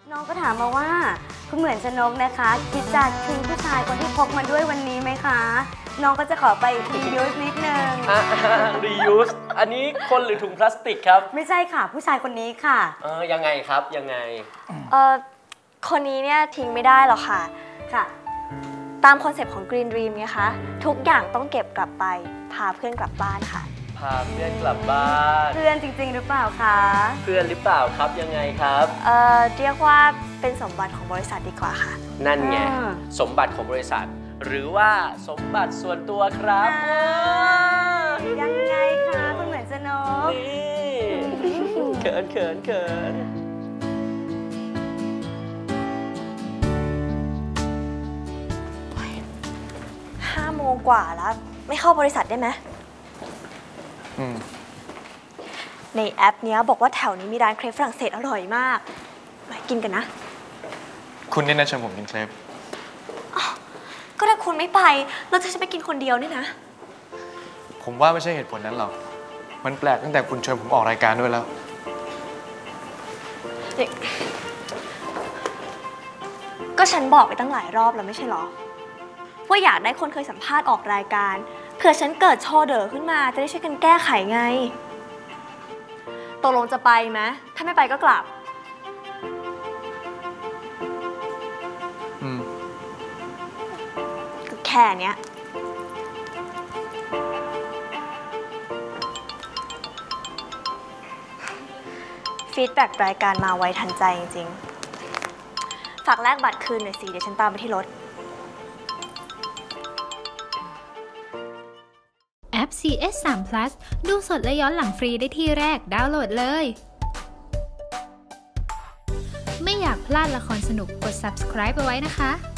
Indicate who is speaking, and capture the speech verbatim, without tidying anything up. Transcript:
Speaker 1: น้องก็ถามมาว่าคุณเหมือนชนกนะคะคิดจะทิ้งผู้ชายคนที่พกมาด้วยวันนี้ไหมคะน้องก็จะขอไป reuse นิดนึง
Speaker 2: reuse อันนี้คนหรือถุงพลาสติกครับ
Speaker 1: ไม่ใช่ค่ะผู้ชายคนนี้ค่ะ
Speaker 2: เออยังไงครับยังไง
Speaker 3: เออคนนี้เนี่ยทิ้งไม่ได้หรอกค่ะ
Speaker 1: ค่ะ
Speaker 3: ตามคอนเซปต์ของ Green Dream ไงคะทุกอย่างต้องเก็บกลับไปพาเพื่อนกลับบ้านค่ะ
Speaker 2: พาเพื่อนกลับบ้าน
Speaker 1: เพื่อนจริงๆหรือเปล่าคะ
Speaker 2: เพื่อนหรือเปล่าครับยังไงครับ
Speaker 3: เอ่อเรียกว่าเป็นสมบัติของบริษัทดีกว่าค่ะ
Speaker 2: นั่นไงสมบัติของบริษัทหรือว่าสมบัติส่วนตัวครับ
Speaker 1: ยังไงคะคุณเหมือนชนก
Speaker 2: นี่เขินเขินเขิน
Speaker 3: ห้าโมงกว่าแล้วไม่เข้าบริษัทได้ไหมในแอปเนี้ยบอกว่าแถวนี้มีร้านเครปฝรั่งเศสอร่อยมากมากินกันนะ
Speaker 4: คุณนี่นะชวนผมกินเครป
Speaker 3: ก็ถ้าคุณไม่ไปเราจะไปกินคนเดียวนี่นะ
Speaker 4: ผมว่าไม่ใช่เหตุผลนั้นหรอกมันแปลกตั้งแต่คุณชวนผมออกรายการด้วยแล้ว
Speaker 3: ก็ฉันบอกไปตั้งหลายรอบแล้วไม่ใช่หรอว่าอยากได้คนเคยสัมภาษณ์ออกรายการเผื่อฉันเกิดโชว์เด๋อขึ้นมาจะได้ช่วยกันแก้ไขไงตกลงจะไปไหมถ้าไม่ไปก็กลับ
Speaker 4: อืม
Speaker 3: ก็แค่เนี้ยฟีดแบ็กรายการมาไวทันใจจริงๆฝากแลกบัตรคืนหน่อยสิเดี๋ยวฉันตามไปที่รถ
Speaker 5: แอป ซี เอส ทรี พลัส ดูสดและย้อนหลังฟรีได้ที่แรกดาวน์โหลดเลยไม่อยากพลาดละครสนุกกด ซับสไครบ์ เอาไว้นะคะ